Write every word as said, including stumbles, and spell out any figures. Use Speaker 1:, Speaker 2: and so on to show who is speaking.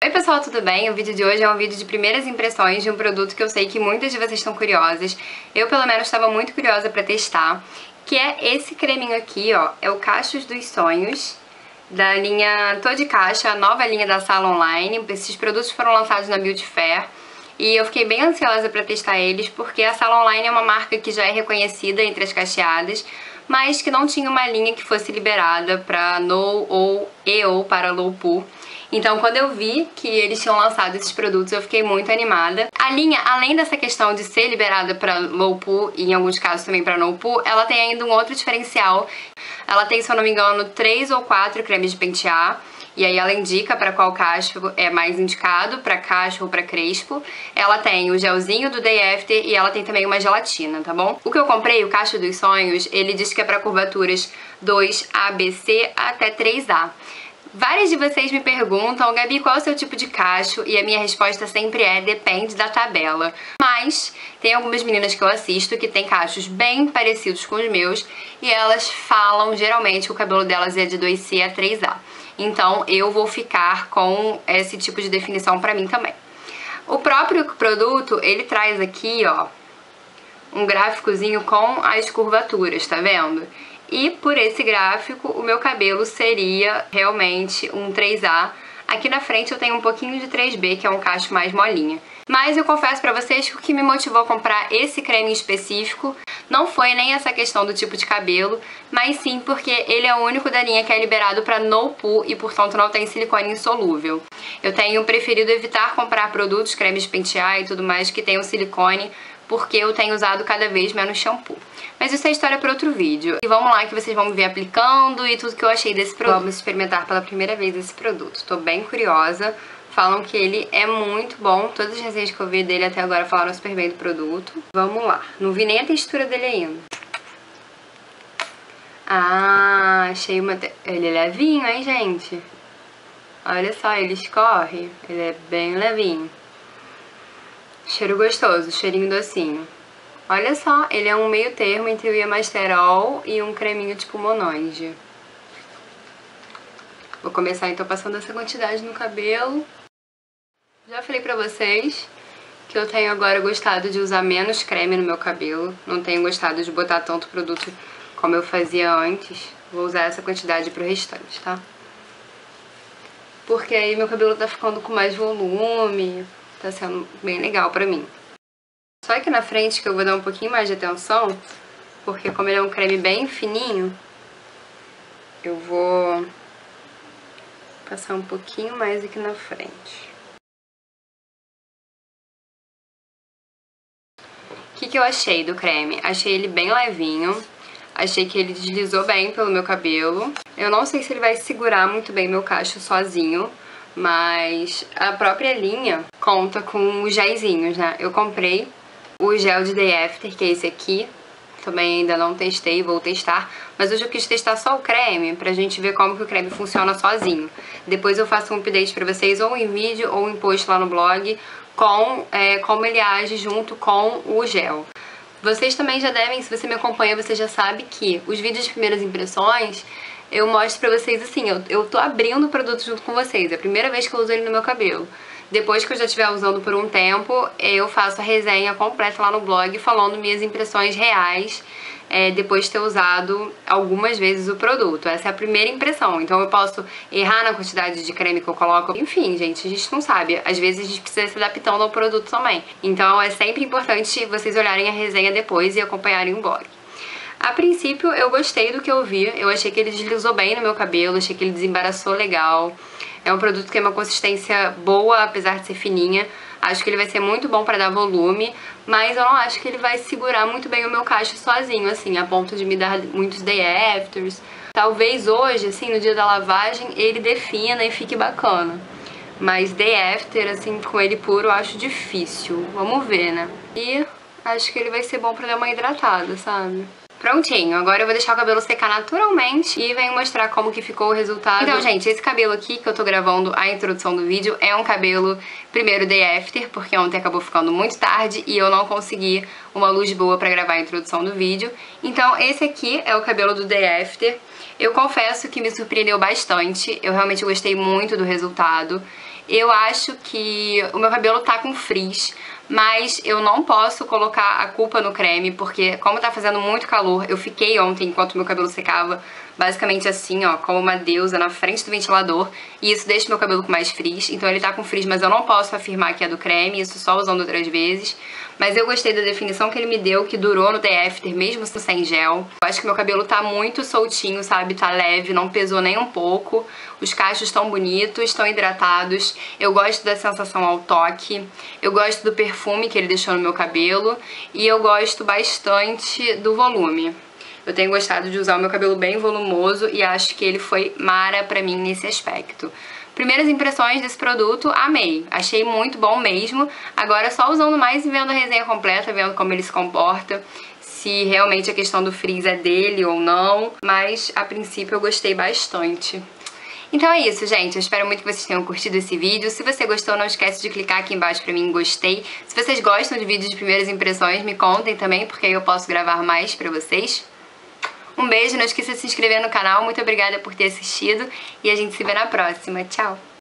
Speaker 1: Oi pessoal, tudo bem? O vídeo de hoje é um vídeo de primeiras impressões de um produto que eu sei que muitas de vocês estão curiosas. Eu pelo menos estava muito curiosa pra testar, que é esse creminho aqui, ó, é o Cachos dos Sonhos, da linha Tô de Caixa, a nova linha da Sala Online. Esses produtos foram lançados na Beauty Fair e eu fiquei bem ansiosa pra testar eles, porque a Sala Online é uma marca que já é reconhecida entre as cacheadas, mas que não tinha uma linha que fosse liberada pra no ou e ou para low poo. Então, quando eu vi que eles tinham lançado esses produtos, eu fiquei muito animada. A linha, além dessa questão de ser liberada para low poo e em alguns casos também para no poo, ela tem ainda um outro diferencial. Ela tem, se eu não me engano, três ou quatro cremes de pentear. E aí ela indica para qual cacho é mais indicado, para cacho ou para crespo. Ela tem o gelzinho do Day After e ela tem também uma gelatina, tá bom? O que eu comprei, o Cacho dos Sonhos, ele diz que é para curvaturas dois A B C até três A. Várias de vocês me perguntam, Gabi, qual é o seu tipo de cacho? E a minha resposta sempre é, depende da tabela. Mas tem algumas meninas que eu assisto que tem cachos bem parecidos com os meus e elas falam geralmente que o cabelo delas é de dois C a três A. Então eu vou ficar com esse tipo de definição pra mim também. O próprio produto, ele traz aqui, ó, um gráficozinho com as curvaturas, tá vendo? E por esse gráfico, o meu cabelo seria realmente um três A. Aqui na frente eu tenho um pouquinho de três B, que é um cacho mais molinha. Mas eu confesso pra vocês que o que me motivou a comprar esse creme em específico não foi nem essa questão do tipo de cabelo, mas sim porque ele é o único da linha que é liberado para no poo e, portanto, não tem silicone insolúvel. Eu tenho preferido evitar comprar produtos, cremes de pentear e tudo mais que tenham silicone, porque eu tenho usado cada vez menos shampoo. Mas isso é história para outro vídeo. E vamos lá que vocês vão me ver aplicando e tudo que eu achei desse produto. Vamos experimentar pela primeira vez esse produto. Tô bem curiosa. Falam que ele é muito bom. Todas as resenhas que eu vi dele até agora falaram super bem do produto. Vamos lá. Não vi nem a textura dele ainda. Ah, achei uma... Te... Ele é levinho, hein, gente? Olha só, ele escorre. Ele é bem levinho. Cheiro gostoso, cheirinho docinho. Olha só, ele é um meio termo entre o Iamasterol e um creminho tipo Monange. Vou começar então passando essa quantidade no cabelo. Já falei pra vocês que eu tenho agora gostado de usar menos creme no meu cabelo. Não tenho gostado de botar tanto produto como eu fazia antes. Vou usar essa quantidade pro restante, tá? Porque aí meu cabelo tá ficando com mais volume. Tá sendo bem legal pra mim. Só aqui na frente que eu vou dar um pouquinho mais de atenção, porque como ele é um creme bem fininho, eu vou passar um pouquinho mais aqui na frente. O que que eu achei do creme? Achei ele bem levinho, achei que ele deslizou bem pelo meu cabelo. Eu não sei se ele vai segurar muito bem meu cacho sozinho, mas a própria linha conta com os gelzinhos, né? Eu comprei o gel de Day After, que é esse aqui. Também ainda não testei, vou testar. Mas hoje eu quis testar só o creme, pra gente ver como que o creme funciona sozinho. Depois eu faço um update pra vocês, ou em vídeo, ou em post lá no blog, com é, como ele age junto com o gel. Vocês também já devem, se você me acompanha, você já sabe que os vídeos de primeiras impressões eu mostro pra vocês assim, eu, eu tô abrindo o produto junto com vocês. É a primeira vez que eu uso ele no meu cabelo. Depois que eu já estiver usando por um tempo, eu faço a resenha completa lá no blog, falando minhas impressões reais, é, depois de ter usado algumas vezes o produto. Essa é a primeira impressão, então eu posso errar na quantidade de creme que eu coloco. Enfim, gente, a gente não sabe. Às vezes a gente precisa se adaptando ao produto também. Então é sempre importante vocês olharem a resenha depois e acompanharem o blog. A princípio eu gostei do que eu vi, eu achei que ele deslizou bem no meu cabelo, achei que ele desembaraçou legal. É um produto que tem uma consistência boa, apesar de ser fininha. Acho que ele vai ser muito bom pra dar volume, mas eu não acho que ele vai segurar muito bem o meu cacho sozinho, assim, a ponto de me dar muitos day afters. Talvez hoje, assim, no dia da lavagem, ele defina e fique bacana. Mas day after, assim, com ele puro, eu acho difícil. Vamos ver, né? E acho que ele vai ser bom pra dar uma hidratada, sabe? Prontinho, agora eu vou deixar o cabelo secar naturalmente e venho mostrar como que ficou o resultado. Então, gente, esse cabelo aqui que eu tô gravando a introdução do vídeo é um cabelo, primeiro, day after, porque ontem acabou ficando muito tarde e eu não consegui uma luz boa pra gravar a introdução do vídeo. Então, esse aqui é o cabelo do day after. Eu confesso que me surpreendeu bastante, eu realmente gostei muito do resultado. Eu acho que o meu cabelo tá com frizz, mas eu não posso colocar a culpa no creme, porque como tá fazendo muito calor, eu fiquei ontem, enquanto meu cabelo secava, basicamente assim, ó, como uma deusa na frente do ventilador, e isso deixa meu cabelo com mais frizz, então ele tá com frizz, mas eu não posso afirmar que é do creme, isso só usando outras vezes. Mas eu gostei da definição que ele me deu, que durou no day after, mesmo sem gel. Eu acho que meu cabelo tá muito soltinho, sabe? Tá leve, não pesou nem um pouco. Os cachos estão bonitos, estão hidratados. Eu gosto da sensação ao toque. Eu gosto do perfume que ele deixou no meu cabelo. E eu gosto bastante do volume. Eu tenho gostado de usar o meu cabelo bem volumoso e acho que ele foi mara pra mim nesse aspecto. Primeiras impressões desse produto, amei. Achei muito bom mesmo. Agora só usando mais e vendo a resenha completa, vendo como ele se comporta, se realmente a questão do frizz é dele ou não. Mas a princípio eu gostei bastante. Então é isso, gente. Eu espero muito que vocês tenham curtido esse vídeo. Se você gostou, não esquece de clicar aqui embaixo pra mim em gostei. Se vocês gostam de vídeos de primeiras impressões, me contem também, porque aí eu posso gravar mais pra vocês. Um beijo, não esqueça de se inscrever no canal, muito obrigada por ter assistido e a gente se vê na próxima. Tchau!